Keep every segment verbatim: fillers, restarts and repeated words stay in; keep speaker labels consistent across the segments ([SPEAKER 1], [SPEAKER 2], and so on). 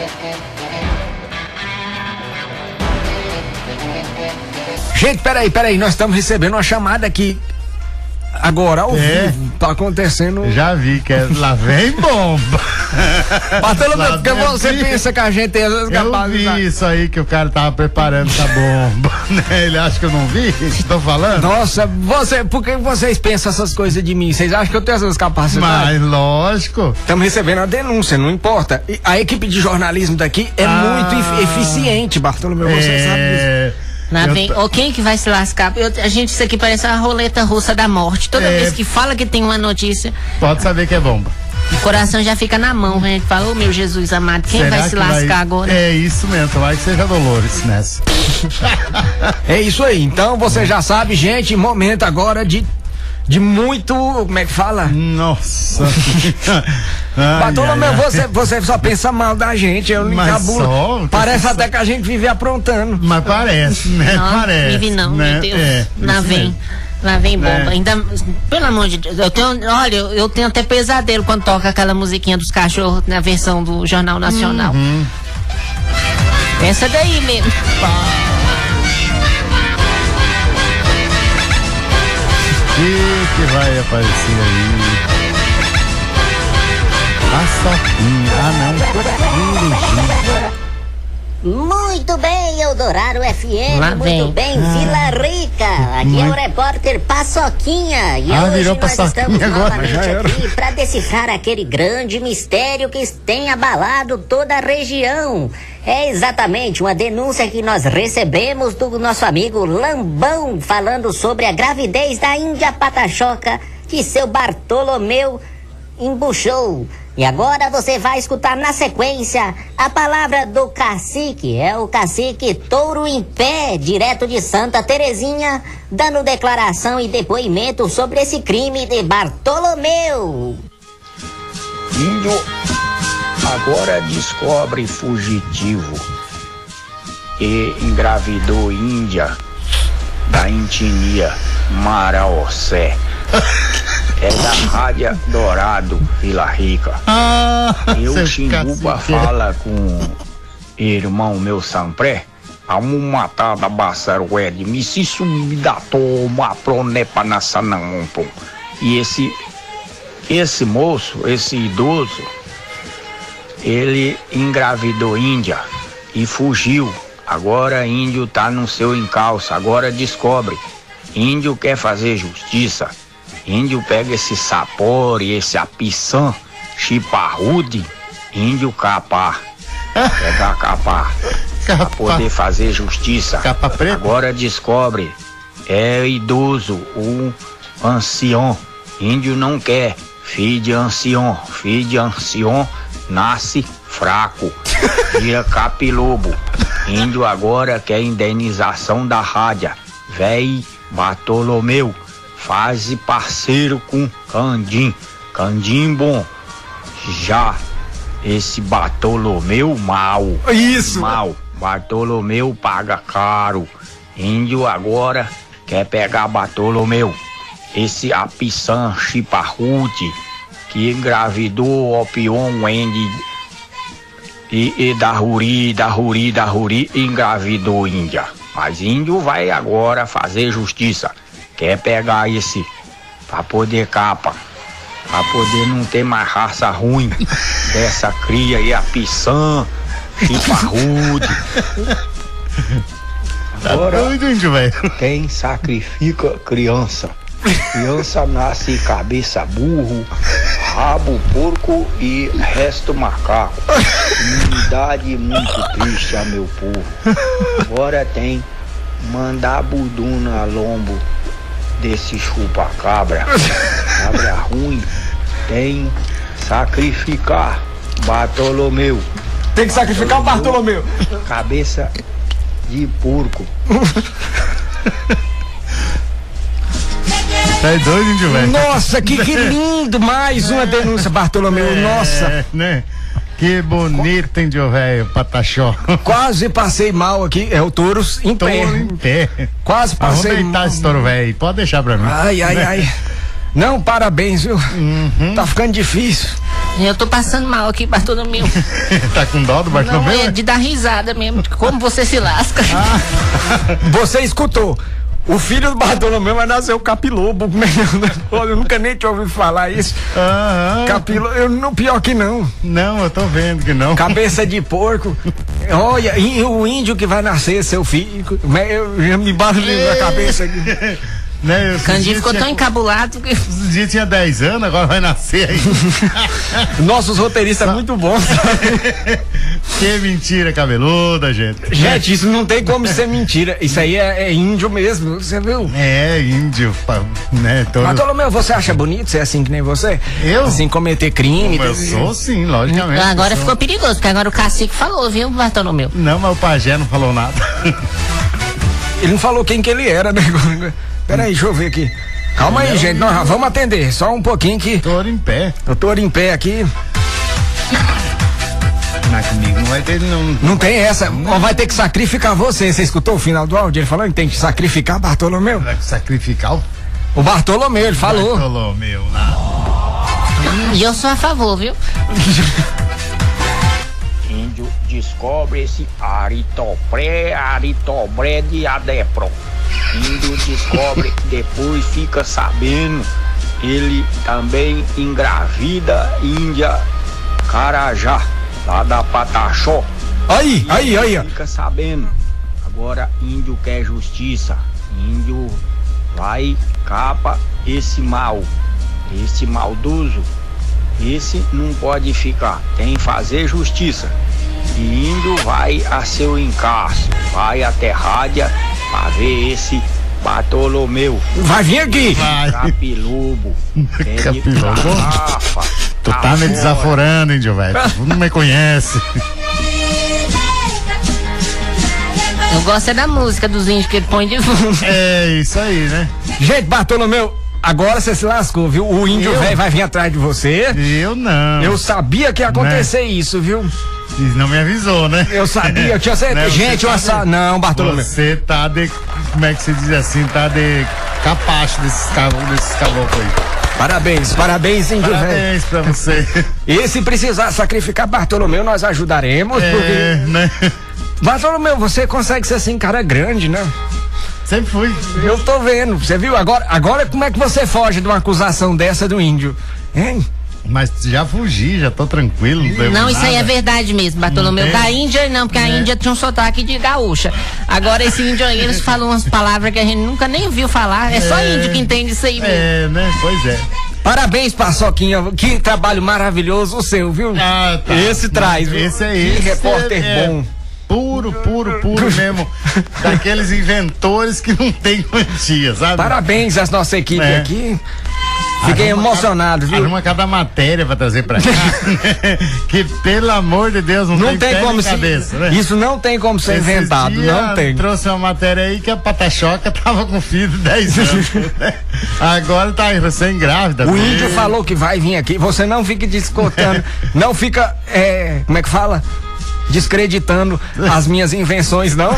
[SPEAKER 1] Gente, peraí, peraí, nós estamos recebendo uma chamada aqui. Agora, ao
[SPEAKER 2] É.
[SPEAKER 1] vivo, tá acontecendo.
[SPEAKER 2] Já vi que é, lá vem bomba.
[SPEAKER 1] Bartolomeu,
[SPEAKER 2] Lá
[SPEAKER 1] porque
[SPEAKER 2] vem-
[SPEAKER 1] você pensa que a gente é
[SPEAKER 2] Eu
[SPEAKER 1] capaz de.
[SPEAKER 2] vi isso aí que o cara tava preparando essa bomba, né? Ele acha que eu não vi? Tô falando?
[SPEAKER 1] Nossa, você, por que vocês pensam essas coisas de mim? Vocês acham que eu tenho essas capacidades?
[SPEAKER 2] Mas lógico.
[SPEAKER 1] Estamos recebendo a denúncia, não importa. E a equipe de jornalismo daqui é
[SPEAKER 2] Ah.
[SPEAKER 1] muito efe- eficiente, Bartolomeu, você sabe disso.
[SPEAKER 2] É.
[SPEAKER 3] Lá
[SPEAKER 2] Eu
[SPEAKER 3] vem,
[SPEAKER 2] t-
[SPEAKER 3] ou quem que vai se lascar? Eu- a gente, isso aqui parece a roleta russa da morte. Toda
[SPEAKER 2] É.
[SPEAKER 3] vez que fala que tem uma notícia,
[SPEAKER 2] Pode saber que é bomba.
[SPEAKER 3] o coração já fica na mão. A gente fala, ô meu Jesus amado, quem
[SPEAKER 2] Será
[SPEAKER 3] vai se
[SPEAKER 2] que
[SPEAKER 3] lascar agora?
[SPEAKER 2] É isso mesmo, tomara que seja Dolores nessa.
[SPEAKER 1] É isso aí. Então você já sabe, gente, momento agora de de muito, como é que fala?
[SPEAKER 2] Nossa. Ai,
[SPEAKER 1] Bartolomeu,
[SPEAKER 2] ai, ai.
[SPEAKER 1] você, você só pensa mal da gente, eu não
[SPEAKER 2] Mas
[SPEAKER 1] encabulo.
[SPEAKER 2] só-
[SPEAKER 1] Parece até que a gente vive aprontando.
[SPEAKER 2] Mas parece, né?
[SPEAKER 3] Não,
[SPEAKER 2] parece.
[SPEAKER 3] vive não,
[SPEAKER 2] né?
[SPEAKER 3] meu Deus.
[SPEAKER 2] É,
[SPEAKER 3] Lá
[SPEAKER 2] isso
[SPEAKER 3] vem.
[SPEAKER 2] mesmo.
[SPEAKER 3] Lá vem bomba.
[SPEAKER 2] É.
[SPEAKER 3] Ainda, pelo amor de Deus, eu tenho, olha, eu, eu tenho até pesadelo quando toca aquela musiquinha dos cachorros na versão do Jornal Nacional.
[SPEAKER 2] Uhum.
[SPEAKER 3] Essa daí mesmo.
[SPEAKER 2] O que, que vai aparecer aí? Paçoquinha. Ah, não.
[SPEAKER 4] Muito bem, Eldorado F M,
[SPEAKER 3] Lá vem.
[SPEAKER 4] muito bem, Vila Rica. Aqui é o repórter Paçoquinha. E
[SPEAKER 2] Ah,
[SPEAKER 4] hoje
[SPEAKER 2] virou
[SPEAKER 4] nós
[SPEAKER 2] Paçoquinha
[SPEAKER 4] estamos
[SPEAKER 2] agora.
[SPEAKER 4] novamente
[SPEAKER 1] Já era.
[SPEAKER 4] aqui para decifrar aquele grande mistério que tem abalado toda a região. É exatamente uma denúncia que nós recebemos do nosso amigo Lambão, falando sobre a gravidez da Índia Patachoca que seu Bartolomeu embuchou. E agora você vai escutar na sequência a palavra do cacique, é o cacique Touro em Pé, direto de Santa Terezinha, dando declaração e depoimento sobre esse crime de Bartolomeu.
[SPEAKER 5] Índio agora descobre fugitivo e engravidou Índia da etnia Maraocé. É da Rádio Dourado, Vila Rica.
[SPEAKER 2] Ah,
[SPEAKER 5] Eu,
[SPEAKER 2] seu
[SPEAKER 5] Xinguba,
[SPEAKER 2] cacique.
[SPEAKER 5] fala com irmão meu Sampré. Amo matar da Bassarué de Mississo me dá toma pronepa na Sanampon. E esse, esse moço, esse idoso, ele engravidou Índia e fugiu. Agora índio tá no seu encalço. Agora descobre. Índio quer fazer justiça. Índio pega esse sapori, esse apiçã, chiparrude, índio capar. Pegar capar. Pra
[SPEAKER 2] Capa,
[SPEAKER 5] poder fazer justiça.
[SPEAKER 2] Capa preta?
[SPEAKER 5] Agora descobre. É idoso, o ancião. Índio não quer. Filho de ancião. Filho de ancião nasce fraco. Vira capilobo. Índio agora quer indenização da rádio. Véi Bartolomeu. Faz parceiro com Candim. Candim bom. Já esse Bartolomeu mal.
[SPEAKER 1] Isso.
[SPEAKER 5] Mal. Bartolomeu paga caro. Índio agora quer pegar Bartolomeu. Esse apiçã chiparrute que engravidou Opion Wendy e, e da Ruri, da Ruri, da Ruri engravidou Índia. Mas índio vai agora fazer justiça. Quer pegar esse pra poder capa. Pra poder não ter mais raça ruim dessa cria aí, a piçã, chiparrude.
[SPEAKER 2] Tá
[SPEAKER 5] Agora
[SPEAKER 2] doido, índio, velho.
[SPEAKER 5] quem sacrifica criança. Criança nasce cabeça burro, rabo porco e resto macaco. Comunidade muito triste a meu povo. Agora tem mandar buduna lombo desse chupa-cabra. Cabra ruim. Tem sacrificar Bartolomeu.
[SPEAKER 1] Tem que sacrificar o Bartolomeu.
[SPEAKER 5] Cabeça de porco.
[SPEAKER 2] Tá doido, índio, velho.
[SPEAKER 1] Nossa, que, que lindo! Mais uma denúncia, Bartolomeu. Nossa,
[SPEAKER 2] É, né? Que bonito, índio, velho, Pataxó.
[SPEAKER 1] quase passei mal aqui. É o Touros em
[SPEAKER 2] Tô
[SPEAKER 1] pé.
[SPEAKER 2] em pé.
[SPEAKER 1] Quase
[SPEAKER 2] Vamos
[SPEAKER 1] passei
[SPEAKER 2] deitar
[SPEAKER 1] mal.
[SPEAKER 2] esse touro, velho. Pode deixar pra mim.
[SPEAKER 1] Ai, ai,
[SPEAKER 2] Né?
[SPEAKER 1] ai. Não, parabéns, viu?
[SPEAKER 2] Uhum.
[SPEAKER 1] Tá ficando difícil.
[SPEAKER 3] Eu tô passando mal aqui, Bartolomeu.
[SPEAKER 2] Tá com dó do
[SPEAKER 3] Não,
[SPEAKER 2] Bartolomeu?
[SPEAKER 3] é de dar risada mesmo, de como você se lasca.
[SPEAKER 2] Ah.
[SPEAKER 1] Você escutou. O filho do Bartolomeu vai nascer o Capilobo. Eu nunca nem tinha ouvido falar isso.
[SPEAKER 2] Aham.
[SPEAKER 1] Capilobo, eu não, pior que não.
[SPEAKER 2] Não, eu tô vendo que não.
[SPEAKER 1] Cabeça de porco. Olha, e o índio que vai nascer, seu filho. Eu já me barulho na cabeça aqui.
[SPEAKER 2] Né, esses
[SPEAKER 3] Candinho
[SPEAKER 2] dias
[SPEAKER 3] ficou
[SPEAKER 2] tinha-
[SPEAKER 3] tão encabulado que.
[SPEAKER 2] Esses dias tinha dez anos, agora vai nascer aí.
[SPEAKER 1] Nossos roteiristas muito bons.
[SPEAKER 2] Que mentira cabeluda, gente.
[SPEAKER 1] Gente, isso não tem como ser mentira. Isso aí é, é índio mesmo, você viu?
[SPEAKER 2] É, índio, pá, né? Todo...
[SPEAKER 1] Bartolomeu, você acha bonito ser assim que nem você?
[SPEAKER 2] Eu?
[SPEAKER 1] Assim, cometer crime.
[SPEAKER 2] Eu
[SPEAKER 1] ter-
[SPEAKER 2] sou sim, logicamente.
[SPEAKER 3] Agora
[SPEAKER 2] eu sou.
[SPEAKER 3] ficou perigoso, porque agora o cacique falou, viu, Bartolomeu?
[SPEAKER 2] Não, mas o pajé não falou nada.
[SPEAKER 1] Ele não falou quem que ele era, né? Peraí, deixa eu ver aqui. Calma aí, gente. Nós vamos atender. Só um pouquinho que
[SPEAKER 2] Touro em pé.
[SPEAKER 1] eu tô em pé aqui.
[SPEAKER 2] Mas comigo não vai ter, não.
[SPEAKER 1] Não tem essa. Vai ter que sacrificar você. Você escutou o final do áudio? Ele falou que tem que sacrificar Bartolomeu.
[SPEAKER 2] Vai sacrificar o
[SPEAKER 1] O Bartolomeu, ele falou.
[SPEAKER 2] Bartolomeu. Não.
[SPEAKER 3] E eu sou a favor, viu?
[SPEAKER 5] Índio descobre esse aritopré, aritobré de adepro. Índio descobre, depois fica sabendo, ele também engravida Índia Carajá, lá da Pataxó.
[SPEAKER 1] Aí, aí, aí, ó.
[SPEAKER 5] Fica sabendo. Agora índio quer justiça. Índio vai, capa esse mal, esse maldoso. Esse não pode ficar, tem que fazer justiça. E índio vai a seu encaixe, vai até Rádia pra ver esse Bartolomeu.
[SPEAKER 1] Vai vir aqui.
[SPEAKER 2] Vai.
[SPEAKER 5] Capilobo. É de
[SPEAKER 2] Capilobo?
[SPEAKER 5] garrafa,
[SPEAKER 2] Tu tá
[SPEAKER 5] pra
[SPEAKER 2] me
[SPEAKER 5] fora.
[SPEAKER 2] desaforando, índio, velho. Tu não me conhece.
[SPEAKER 3] Eu gosto é da música dos índios que ele põe de fundo.
[SPEAKER 2] É isso aí, né?
[SPEAKER 1] Gente, Bartolomeu, agora você se lascou, viu? O índio
[SPEAKER 2] Eu?
[SPEAKER 1] velho vai vir atrás de você.
[SPEAKER 2] Eu não.
[SPEAKER 1] Eu sabia que ia acontecer isso, viu?
[SPEAKER 2] Não me avisou, né?
[SPEAKER 1] Eu sabia, eu tinha certeza.
[SPEAKER 2] Né, você
[SPEAKER 1] Gente, eu
[SPEAKER 2] tá
[SPEAKER 1] assa...
[SPEAKER 2] de-
[SPEAKER 1] Não, Bartolomeu.
[SPEAKER 2] Você tá de. Como é que se diz assim? Tá de capacho desses caboclos desses caboclos aí.
[SPEAKER 1] Parabéns, parabéns, índio velho.
[SPEAKER 2] Parabéns pra você.
[SPEAKER 1] E se precisar sacrificar Bartolomeu, nós ajudaremos,
[SPEAKER 2] É,
[SPEAKER 1] porque...
[SPEAKER 2] né?
[SPEAKER 1] Bartolomeu, você consegue ser assim, cara grande, né?
[SPEAKER 2] Sempre fui.
[SPEAKER 1] Eu tô vendo, você viu? Agora, agora como é que você foge de uma acusação dessa do índio? Hein?
[SPEAKER 2] Mas já fugi, já tô tranquilo. Não, devo
[SPEAKER 3] Não, isso aí é
[SPEAKER 2] nada.
[SPEAKER 3] verdade mesmo, Bartolomeu.
[SPEAKER 2] Não tem?
[SPEAKER 3] Da Índia não, porque a
[SPEAKER 2] Né?
[SPEAKER 3] Índia tinha um sotaque de gaúcha. Agora esse índio aí, eles falam umas palavras que a gente nunca nem viu falar. É só
[SPEAKER 2] É.
[SPEAKER 3] índio que entende isso aí mesmo.
[SPEAKER 2] É, né? Pois é.
[SPEAKER 1] Parabéns, Paçoquinha. Que trabalho maravilhoso o seu, viu?
[SPEAKER 2] Ah, tá.
[SPEAKER 1] Esse traz, viu?
[SPEAKER 2] Esse é
[SPEAKER 1] Que
[SPEAKER 2] esse.
[SPEAKER 1] repórter
[SPEAKER 2] é,
[SPEAKER 1] bom.
[SPEAKER 2] Puro, puro, puro mesmo. Daqueles inventores que não tem quantia, sabe?
[SPEAKER 1] Parabéns às nossa equipe
[SPEAKER 2] É.
[SPEAKER 1] aqui. Fiquei
[SPEAKER 2] Arruma
[SPEAKER 1] emocionado,
[SPEAKER 2] cada,
[SPEAKER 1] viu?
[SPEAKER 2] Arruma cada matéria pra trazer pra cá. Que pelo amor de Deus, não,
[SPEAKER 1] Não
[SPEAKER 2] tem,
[SPEAKER 1] tem
[SPEAKER 2] pé
[SPEAKER 1] como
[SPEAKER 2] nem
[SPEAKER 1] se.
[SPEAKER 2] cabeça, né?
[SPEAKER 1] Isso não tem como ser
[SPEAKER 2] Esses
[SPEAKER 1] inventado,
[SPEAKER 2] dias
[SPEAKER 1] não tem.
[SPEAKER 2] Trouxe uma matéria aí que a Patachoca tava com filho de dez anos. né? Agora tá aí, você grávida.
[SPEAKER 1] O
[SPEAKER 2] mesmo.
[SPEAKER 1] índio falou que vai vir aqui. Você não fique descontando, não fica, é, como é que fala? Descreditando as minhas invenções, não.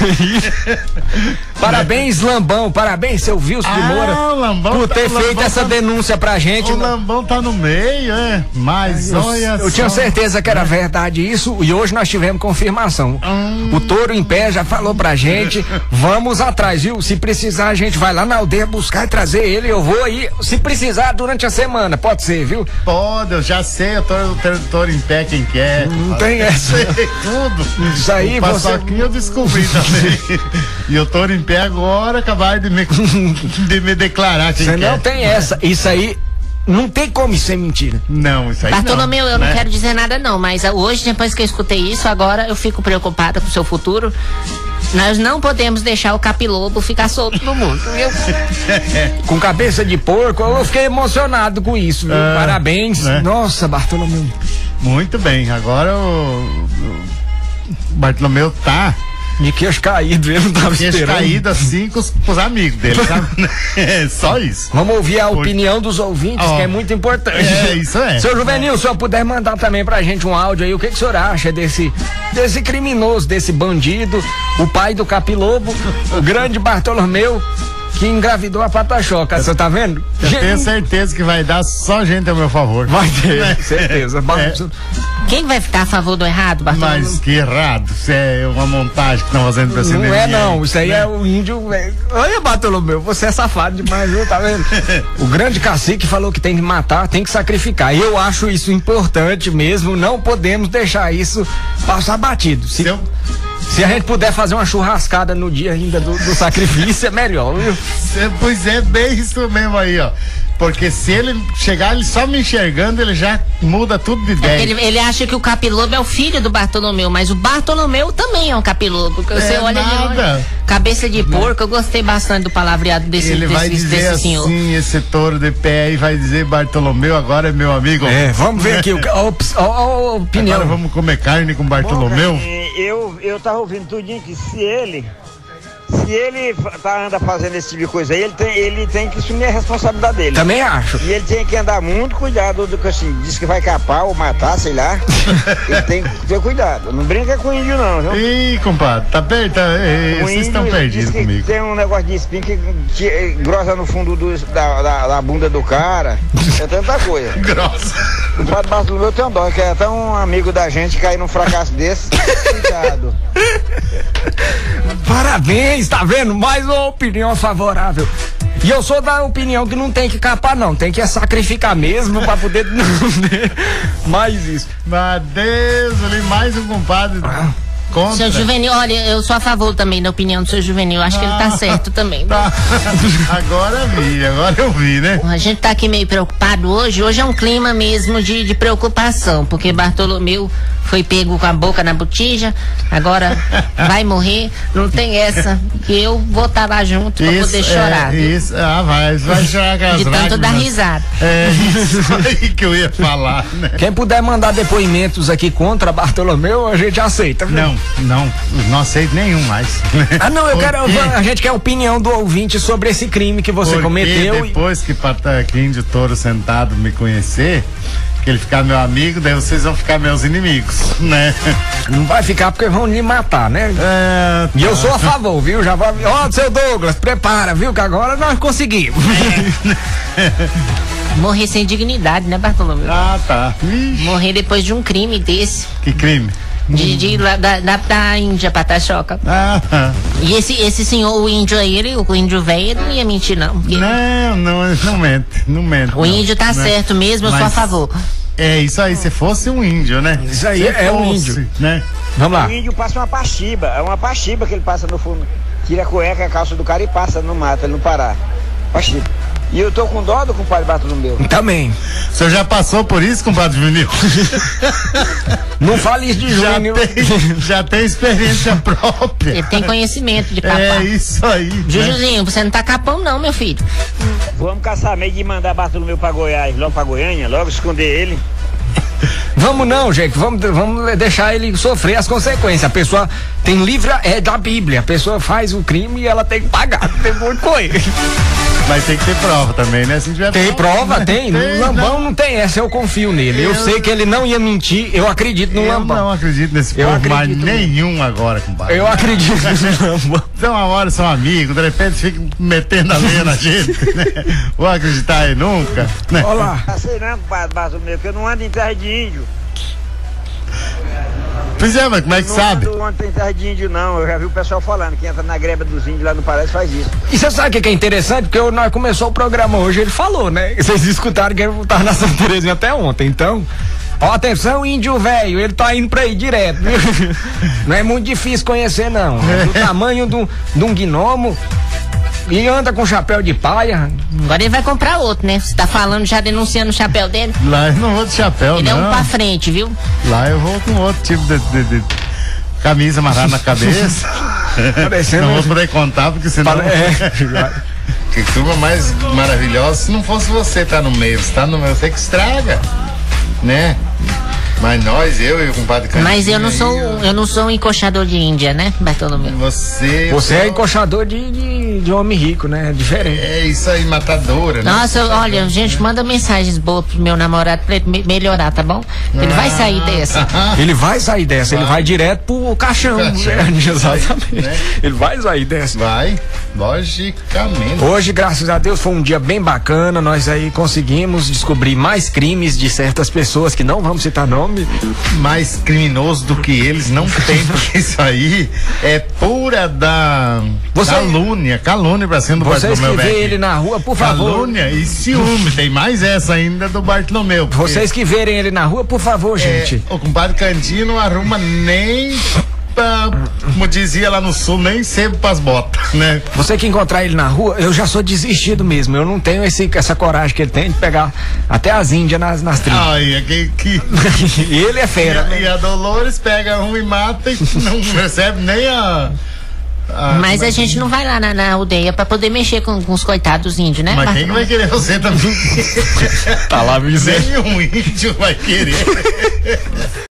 [SPEAKER 1] Parabéns, Lambão. Parabéns, seu Wilson de
[SPEAKER 2] Ah,
[SPEAKER 1] Moura,
[SPEAKER 2] o Lambão
[SPEAKER 1] por
[SPEAKER 2] tá-
[SPEAKER 1] ter
[SPEAKER 2] o
[SPEAKER 1] feito
[SPEAKER 2] Lambão
[SPEAKER 1] essa
[SPEAKER 2] tá-
[SPEAKER 1] denúncia pra gente.
[SPEAKER 2] O Lambão tá no meio, é. Mas
[SPEAKER 1] Eu,
[SPEAKER 2] olha
[SPEAKER 1] eu tinha
[SPEAKER 2] só.
[SPEAKER 1] certeza que era verdade isso e hoje nós tivemos confirmação.
[SPEAKER 2] Hum.
[SPEAKER 1] O Touro em Pé já falou pra gente, vamos atrás, viu? Se precisar a gente vai lá na aldeia buscar e trazer ele, eu vou aí, se precisar durante a semana, pode ser, viu?
[SPEAKER 2] Pode, eu já sei, eu tô, tô, tô em pé quem quer.
[SPEAKER 1] Não tem essa.
[SPEAKER 2] Sei tudo.
[SPEAKER 1] Isso aí
[SPEAKER 2] o
[SPEAKER 1] você-
[SPEAKER 2] Paçoquinha eu descobri também. E eu tô em pé agora, acabaram de me, de me declarar quem
[SPEAKER 1] Você
[SPEAKER 2] quer.
[SPEAKER 1] não tem essa, isso aí não tem como ser mentira.
[SPEAKER 2] Não, isso aí
[SPEAKER 3] Bartolomeu,
[SPEAKER 2] não.
[SPEAKER 3] eu não
[SPEAKER 2] né?
[SPEAKER 3] quero dizer nada não, mas hoje, depois que eu escutei isso, agora eu fico preocupada com o seu futuro. Nós não podemos deixar o capilobo ficar solto no mundo, viu?
[SPEAKER 1] Com cabeça de porco, eu fiquei emocionado com isso, viu?
[SPEAKER 2] Ah,
[SPEAKER 1] Parabéns.
[SPEAKER 2] né?
[SPEAKER 1] Nossa, Bartolomeu.
[SPEAKER 2] Muito bem, agora o, o Bartolomeu tá
[SPEAKER 1] De queixo caído, ele não tava
[SPEAKER 2] queixo
[SPEAKER 1] esperando.
[SPEAKER 2] caído assim com os, com os amigos dele, sabe? É só isso.
[SPEAKER 1] Vamos ouvir a
[SPEAKER 2] Por-
[SPEAKER 1] opinião dos ouvintes,
[SPEAKER 2] Ó,
[SPEAKER 1] que é muito importante.
[SPEAKER 2] é, isso é.
[SPEAKER 1] Seu Juvenil, se o senhor puder mandar também pra gente um áudio aí, o que, que o senhor acha desse, desse criminoso, desse bandido, o pai do Capilobo, o grande Bartolomeu, que engravidou a Patachoca, você tá vendo?
[SPEAKER 2] Eu tenho certeza que vai dar só gente a meu favor.
[SPEAKER 1] Vai ter, certeza.
[SPEAKER 2] É.
[SPEAKER 3] Quem vai ficar a favor do errado, Bartolomeu?
[SPEAKER 2] Mas que errado, isso é uma montagem que estão fazendo pra cima
[SPEAKER 1] Não
[SPEAKER 2] de
[SPEAKER 1] é
[SPEAKER 2] mim
[SPEAKER 1] não,
[SPEAKER 2] aí,
[SPEAKER 1] isso aí
[SPEAKER 2] né?
[SPEAKER 1] é o índio. É... Olha, Bartolomeu, você é safado demais, viu? Tá vendo? O grande cacique falou que tem que matar, tem que sacrificar. E eu acho isso importante mesmo, não podemos deixar isso passar batido. Se,
[SPEAKER 2] Se eu-
[SPEAKER 1] se a gente puder fazer uma churrascada no dia ainda do, do sacrifício, é melhor, viu?
[SPEAKER 2] Cê- Pois é, bem isso mesmo aí, ó. Porque se ele chegar ele só me enxergando, ele já muda tudo de ideia.
[SPEAKER 3] Ele, ele acha que o capilobo é o filho do Bartolomeu, mas o Bartolomeu também é um capilobo. Porque você
[SPEAKER 2] É
[SPEAKER 3] olha de
[SPEAKER 2] nada.
[SPEAKER 3] longe, cabeça de porco, eu gostei bastante do palavreado desse,
[SPEAKER 2] Ele vai
[SPEAKER 3] desse,
[SPEAKER 2] dizer
[SPEAKER 3] desse senhor.
[SPEAKER 2] assim, esse touro de pé aí vai dizer Bartolomeu agora é meu amigo.
[SPEAKER 1] É, vamos ver aqui o, a, op- a- a opinião.
[SPEAKER 2] Agora vamos comer carne com Bartolomeu?
[SPEAKER 6] Bom, cara, eu, eu tava ouvindo tudinho que se ele, se ele fa- tá, anda fazendo esse tipo de coisa aí, ele tem, ele tem que assumir a responsabilidade dele.
[SPEAKER 1] Também acho.
[SPEAKER 6] E ele tem que andar muito cuidado do que assim, diz que vai capar ou matar, sei lá. Ele tem que ter cuidado. Não brinca com índio não, viu?
[SPEAKER 2] Ih, compadre, tá perto? Tá, ei,
[SPEAKER 6] O
[SPEAKER 2] vocês
[SPEAKER 6] índio
[SPEAKER 2] estão
[SPEAKER 6] diz
[SPEAKER 2] perdidos
[SPEAKER 6] que
[SPEAKER 2] comigo.
[SPEAKER 6] tem um negócio de espinho que, que grossa no fundo do, da, da, da bunda do cara. É tanta coisa.
[SPEAKER 2] Grossa.
[SPEAKER 6] O padre Bartolomeu tem um dó, que é tão amigo da gente cair num fracasso desse. Cuidado.
[SPEAKER 1] Parabéns, tá vendo? Mais uma opinião favorável. E eu sou da opinião que não tem que capar, não. Tem que sacrificar mesmo pra poder não ter mais isso.
[SPEAKER 2] Meu Deus, ali mais um compadre contra.
[SPEAKER 3] Seu Juvenil, olha, eu sou a favor também da opinião do seu Juvenil. Acho que ele tá certo também.
[SPEAKER 2] Tá. Agora vi, agora eu vi, né?
[SPEAKER 3] A gente tá aqui meio preocupado hoje. Hoje é um clima mesmo de, de preocupação, porque Bartolomeu foi pego com a boca na botija, agora vai morrer. Não tem essa. Que eu vou estar lá junto pra poder chorar.
[SPEAKER 2] É,
[SPEAKER 3] viu?
[SPEAKER 2] isso, ah, vai, vai chorar com as
[SPEAKER 3] De tanto dar
[SPEAKER 2] lágrimas.
[SPEAKER 3] risada.
[SPEAKER 2] É isso aí que eu ia falar, né?
[SPEAKER 1] Quem puder mandar depoimentos aqui contra Bartolomeu, a gente aceita. viu?
[SPEAKER 2] Não, não, não aceito nenhum mais.
[SPEAKER 1] Ah, não, eu
[SPEAKER 2] Por
[SPEAKER 1] quero.
[SPEAKER 2] quê?
[SPEAKER 1] A gente quer a opinião do ouvinte sobre esse crime que você
[SPEAKER 2] Porque
[SPEAKER 1] cometeu. e-
[SPEAKER 2] depois que Pataquim de Touro sentado me conhecer, que ele ficar meu amigo, daí vocês vão ficar meus inimigos, né?
[SPEAKER 1] Não vai ficar porque vão lhe matar, né?
[SPEAKER 2] É,
[SPEAKER 1] E eu sou a favor, viu? Já vai. Ó, seu Douglas, prepara, viu? Que agora nós conseguimos.
[SPEAKER 3] Morrer sem dignidade, né, Bartolomeu?
[SPEAKER 2] Ah, tá. Ixi,
[SPEAKER 3] Morrer depois de um crime desse.
[SPEAKER 2] que crime.
[SPEAKER 3] De, de, lá da, da, da Índia, Patachoca.
[SPEAKER 2] Ah, tá.
[SPEAKER 3] E esse, esse senhor, o índio aí, ele, o índio velho, ele não ia mentir, não. porque
[SPEAKER 2] Não, não, não mente, não mente.
[SPEAKER 3] O
[SPEAKER 2] não,
[SPEAKER 3] índio tá
[SPEAKER 2] né?
[SPEAKER 3] certo mesmo, eu sou a
[SPEAKER 2] Mas-
[SPEAKER 3] favor.
[SPEAKER 2] É isso aí, se fosse um índio, né?
[SPEAKER 1] Isso aí
[SPEAKER 2] Se
[SPEAKER 1] é um
[SPEAKER 2] fosse,
[SPEAKER 1] índio.
[SPEAKER 2] né?
[SPEAKER 1] Vamos lá.
[SPEAKER 6] O índio passa uma paxiba, é uma paxiba que ele passa no fundo. Tira a cueca, a calça do cara e passa no mato, ele não parar. Paxiba. E eu tô com dó do compadre Bartolomeu.
[SPEAKER 1] Também.
[SPEAKER 2] O senhor já passou por isso, compadre Juvenil?
[SPEAKER 1] Não fale isso de
[SPEAKER 2] Já
[SPEAKER 1] Júnior.
[SPEAKER 2] tem, já tem experiência própria.
[SPEAKER 3] Ele tem conhecimento de capar.
[SPEAKER 2] É isso aí. né?
[SPEAKER 3] Jujuzinho, você não tá capão não, meu filho.
[SPEAKER 6] Vamos caçar meio de mandar Bartolomeu pra Goiás, logo pra Goiânia, logo esconder ele.
[SPEAKER 1] Vamos não, gente. Vamos, vamos deixar ele sofrer as consequências. A pessoa tem livre, é da Bíblia. A pessoa faz o crime e ela tem que pagar. Tem muito com ele.
[SPEAKER 2] Mas tem que ter prova também, né? Se não tiver
[SPEAKER 1] Tem prova?
[SPEAKER 2] né?
[SPEAKER 1] Tem. O Lambão não tem essa, eu confio nele. Eu
[SPEAKER 2] Eu-
[SPEAKER 1] sei que ele não ia mentir, eu acredito no
[SPEAKER 2] Eu
[SPEAKER 1] Lambão.
[SPEAKER 2] não acredito nesse
[SPEAKER 1] Eu
[SPEAKER 2] povo, mas
[SPEAKER 1] acredito
[SPEAKER 2] nenhum agora, compadre.
[SPEAKER 1] Eu acredito no Lambão.
[SPEAKER 2] Então, uma hora são amigos, de repente fica metendo a lenha na gente, né? Vou acreditar aí nunca, né?
[SPEAKER 1] Olha lá.
[SPEAKER 6] Não sei não, compadre Bartolomeu, que eu não ando em terra de índio.
[SPEAKER 2] Pois é, mas como é que
[SPEAKER 6] Não
[SPEAKER 2] sabe?
[SPEAKER 6] ando onde tem terra de índio, não. Eu já vi o pessoal falando que entra na greba dos índios lá no Paraíso faz isso.
[SPEAKER 1] E você sabe o que que é interessante? Porque eu- nós começou o programa hoje, ele falou, né? Vocês escutaram que ele tava na Santa Terezinha até ontem, então. Ó, atenção, índio velho, ele tá indo pra aí direto, viu? Não é muito difícil conhecer, não. É do tamanho de um- de um gnomo e anda com chapéu de paia.
[SPEAKER 3] Agora ele vai comprar outro, né? Você tá falando, já denunciando o chapéu dele.
[SPEAKER 2] Lá eu não vou de chapéu,
[SPEAKER 3] Ele
[SPEAKER 2] não.
[SPEAKER 3] é um pra frente, viu?
[SPEAKER 2] Lá eu vou com outro tipo de, de- de camisa amarrada na cabeça.
[SPEAKER 1] Parecendo
[SPEAKER 2] não
[SPEAKER 1] um-
[SPEAKER 2] vou poder contar, porque senão...
[SPEAKER 1] É.
[SPEAKER 2] Que turma mais maravilhosa. Se não fosse você tá no meio, você tá no meio, você que estraga, né? Mas nós, eu e o compadre Cantinho
[SPEAKER 3] Mas eu não
[SPEAKER 2] aí,
[SPEAKER 3] sou, eu não sou um encoxador de Índia, né, Bartolomeu?
[SPEAKER 2] Você...
[SPEAKER 1] Você é
[SPEAKER 2] só-
[SPEAKER 1] encoxador de, de, de homem rico, né? É diferente.
[SPEAKER 2] É isso aí, matadora, né?
[SPEAKER 3] Nossa, eu- olha, gente, manda mensagens boas pro meu namorado pra ele me- melhorar, tá bom? Ele vai sair dessa.
[SPEAKER 1] Ele vai sair dessa, ele vai direto pro caixão.
[SPEAKER 2] Caixão.
[SPEAKER 1] né? Exatamente.
[SPEAKER 2] Né?
[SPEAKER 1] Ele vai sair dessa.
[SPEAKER 2] Vai, Logicamente.
[SPEAKER 1] Hoje, graças a Deus, foi um dia bem bacana. Nós aí conseguimos descobrir mais crimes de certas pessoas que não vamos citar nome.
[SPEAKER 2] Mais criminoso do que eles não tem, porque isso aí é pura da
[SPEAKER 1] Você-
[SPEAKER 2] calúnia, calúnia pra cima do
[SPEAKER 1] Vocês que
[SPEAKER 2] Bartolomeu
[SPEAKER 1] vê
[SPEAKER 2] Beck.
[SPEAKER 1] ele na rua, por favor.
[SPEAKER 2] Calúnia e ciúme, tem mais essa ainda do Bartolomeu. porque,
[SPEAKER 1] Vocês que verem ele na rua, por favor, gente.
[SPEAKER 2] é, o compadre Candinho não arruma nem pra, como dizia lá no sul, nem sebo pras botas, né?
[SPEAKER 1] Você que encontrar ele na rua, eu já sou desistido mesmo. Eu não tenho esse, essa coragem que ele tem de pegar até as índias nas, nas trilhas.
[SPEAKER 2] Ai, é que, que...
[SPEAKER 1] E ele é
[SPEAKER 2] E
[SPEAKER 1] fera.
[SPEAKER 2] a, e a Dolores pega um e mata e não recebe nem a. a-
[SPEAKER 3] Mas a gente não vai lá na, na aldeia pra poder mexer com, com os coitados índios, né?
[SPEAKER 2] Mas quem vai querer você também?
[SPEAKER 1] Tá lá,
[SPEAKER 2] Nenhum índio vai querer.